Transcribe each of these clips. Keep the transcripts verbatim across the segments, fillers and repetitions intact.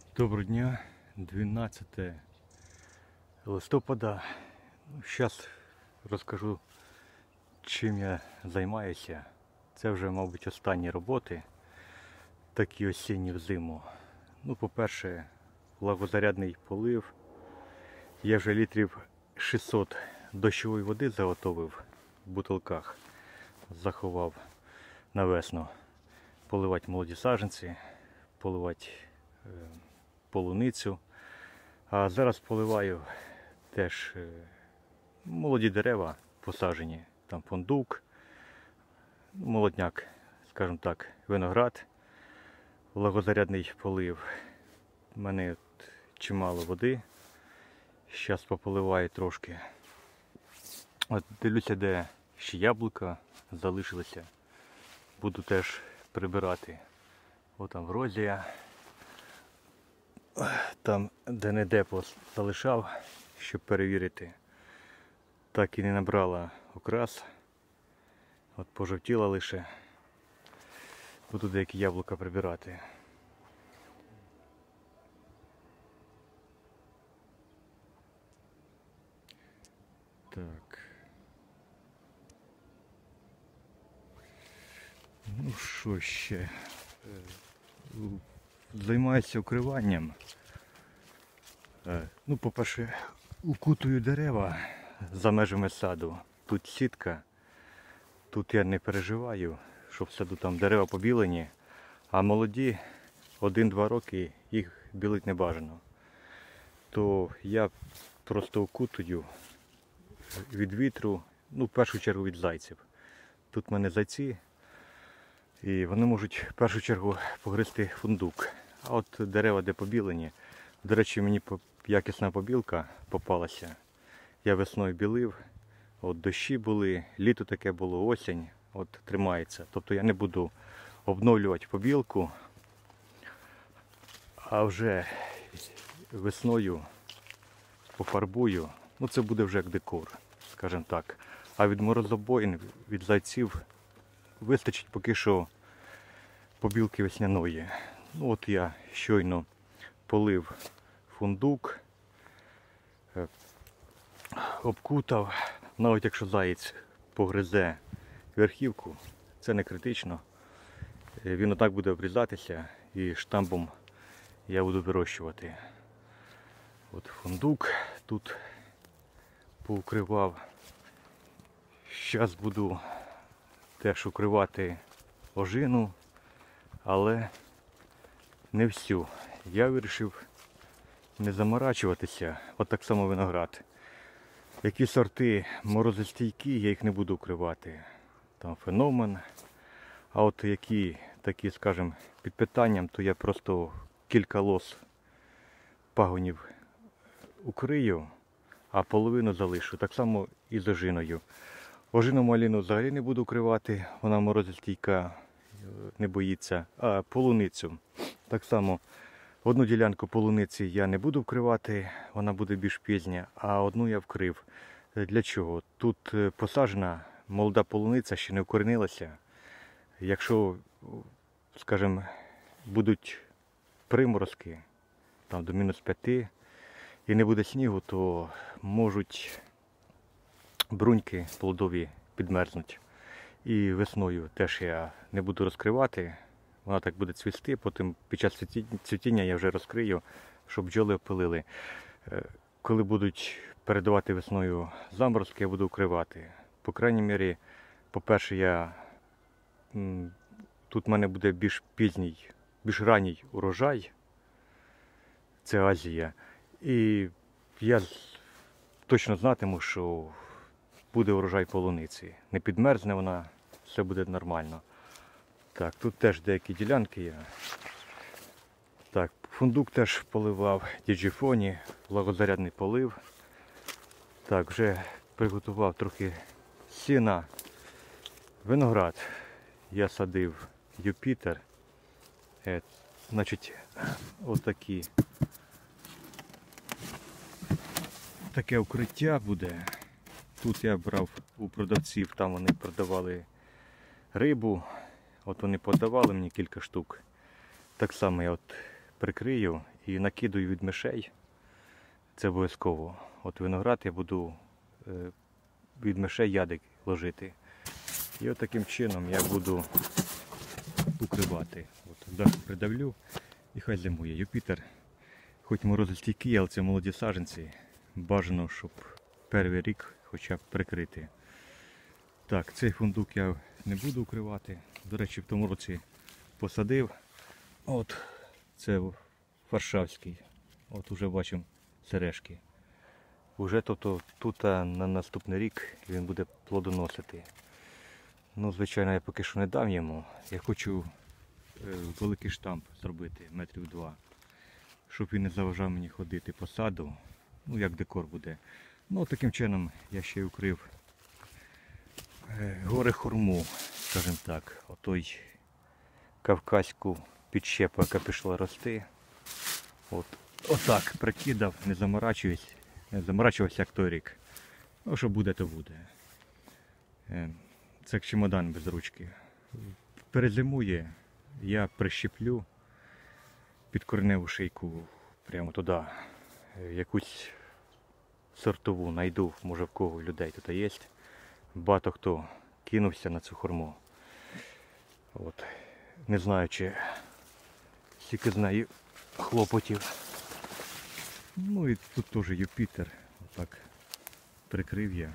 Доброго дня, дванадцяте листопада. Зараз розкажу, чим я займаюся. Це вже, мабуть, останні роботи, такі осінні взиму. Ну, по-перше, влагозарядний полив. Я вже літрів шістсот дощової води заготовив в бутилках, заховав на весну. Поливати молоді саджанці, поливати е, полуницю. А зараз поливаю теж е, молоді дерева посаджені. Там фундук, молодняк, скажімо так, виноград, влагозарядний полив. У мене чимало води. Зараз пополиваю трошки. От дивлюся, де ще яблука залишилися. Буду теж прибирати. Ось там розія. Там де-не-де залишав, щоб перевірити. Так і не набрала окрас. От пожовтіла лише. Буду деякі яблука прибирати. Так. Ну що ще? Займаюся укриванням. Ну, по-перше, укутую дерева за межами саду. Тут сітка. Тут я не переживаю, що в саду там дерева побілені, а молоді один-два роки їх білить не бажано. То я просто укутую від вітру, ну, в першу чергу від зайців. Тут в мене зайці, і вони можуть в першу чергу погризти фундук. А от дерева, де побілені, до речі, мені якісна побілка попалася. Я весною білив, от дощі були, літо таке було, осінь, от тримається. Тобто я не буду обновлювати побілку, а вже весною пофарбую. Ну, це буде вже як декор, скажімо так. А від морозобоїн, від зайців вистачить поки що побілки весняної. Ну, от я щойно полив фундук, обкутав. Навіть якщо заєць погризе верхівку, це не критично. Він отак буде обрізатися і штамбом я буду вирощувати. От фундук тут поукривав. Зараз буду теж укривати ожину, але не всю. Я вирішив не заморачуватися. От так само виноград. Які сорти морозостійкі, я їх не буду укривати. Там феномен. А от які такі, скажімо, під питанням, то я просто кілька лос пагонів укрию, а половину залишу. Так само і з ожиною. Ожину малину взагалі не буду укривати, вона морозостійка, не боїться. А полуницю. Так само одну ділянку полуниці я не буду вкривати, вона буде більш пізня, а одну я вкрив. Для чого? Тут посаджена молода полуниця, ще не укоренилася. Якщо, скажімо, будуть приморозки, там до мінус п'яти, і не буде снігу, то можуть бруньки плодові підмерзнути. І весною теж я не буду розкривати. Вона так буде цвісти, потім під час цвітіння я вже розкрию, щоб бджоли опилили. Коли будуть передавати весною заморозки, я буду укривати. По крайній мірі, по-перше, я тут в мене буде більш пізній, більш ранній урожай. Це Азія. І я точно знатиму, що буде урожай полуниці. Не підмерзне вона, все буде нормально. Так, тут теж деякі ділянки є. Так, фундук теж поливав, діджифоні, влагозарядний полив. Так, вже приготував трохи сіна. Виноград я садив Юпітер. Е, значить, отакі. Таке укриття буде. Тут я брав у продавців, там вони продавали рибу. От вони подавали мені кілька штук. Так само я от прикрию і накидую від мишей. Це обов'язково. От виноград я буду е, від мишей ядик ложити. І от таким чином я буду укривати. От дах придавлю і хай зимує. Юпітер, хоч морозостійкий, але це молоді саджанці. Бажано, щоб перший рік хоча б прикрити. Так, цей фундук я не буду укривати. До речі, в тому році посадив. От, це варшавський. От уже бачимо сережки. Уже тобто, тут на наступний рік він буде плодоносити. Ну, звичайно, я поки що не дам йому. Я хочу е, великий штамп зробити, метрів два. Щоб він не заважав мені ходити по саду. Ну, як декор буде. Ну, таким чином я ще й укрив е, гори хурму, скажімо так. Отой кавказьку підщепу, яка пішла рости. От, отак прикидав, не заморачуюсь, не заморачувався як той рік. Ну, що буде, то буде. Е, це як чемодан без ручки. Перезимує, я прищеплю під кореневу шийку прямо туди. Якусь сортову знайду, може в кого людей тут є. Багато хто кинувся на цю хурму. От. Не знаю, чи стільки знаю хлопотів. Ну і тут теж Юпітер. Отак прикрив я.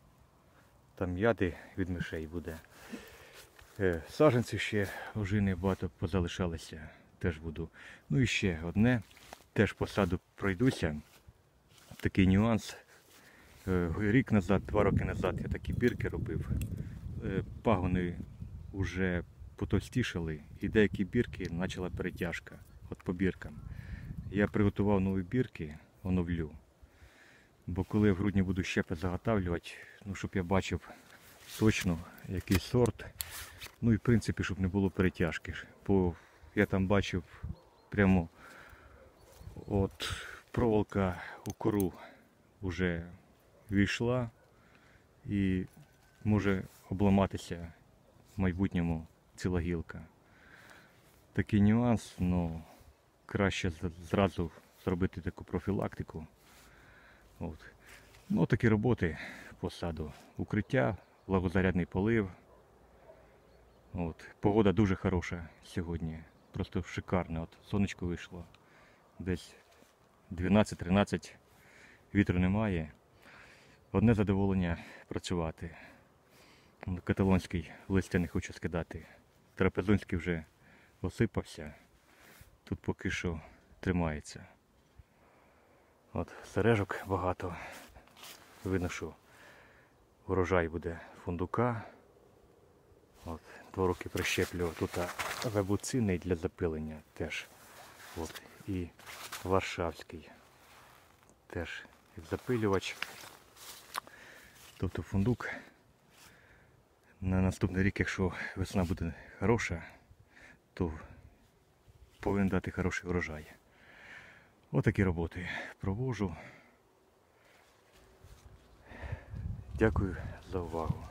Там яди від мишей буде. Е, саджанці ще ожини багато позалишалися. Теж буду. Ну і ще одне. Теж по саду пройдуся. Такий нюанс. Е, рік назад, два роки назад я такі бірки робив. Е, пагони вже потовстішали і деякі бірки почала перетяжка. От по біркам. Я приготував нові бірки, оновлю. Бо коли я в грудні буду щепи заготавлювати, ну, щоб я бачив точно який сорт. Ну і в принципі, щоб не було перетяжки. Бо я там бачив прямо от проволока у кору вже війшла і може обламатися в майбутньому ціла гілка. Такий нюанс, ну краще зразу зробити таку профілактику. От. Ну, такі роботи по саду. Укриття, влагозарядний полив. От. Погода дуже хороша сьогодні. Просто шикарна. От сонечко вийшло. Десь дванадцять-тринадцять. Вітру немає. Одне задоволення працювати. Каталонський листя не хочу скидати. Трапезунський вже осипався. Тут поки що тримається. От, сережок багато. Видно, що урожай буде фундука. От, два роки прищеплював. Тут вебуцинний для запилення теж. От, і варшавський. Теж як запилювач. Тобто фундук на наступний рік, якщо весна буде хороша, то повинен дати хороший врожай. Отакі роботи проводжу. Дякую за увагу.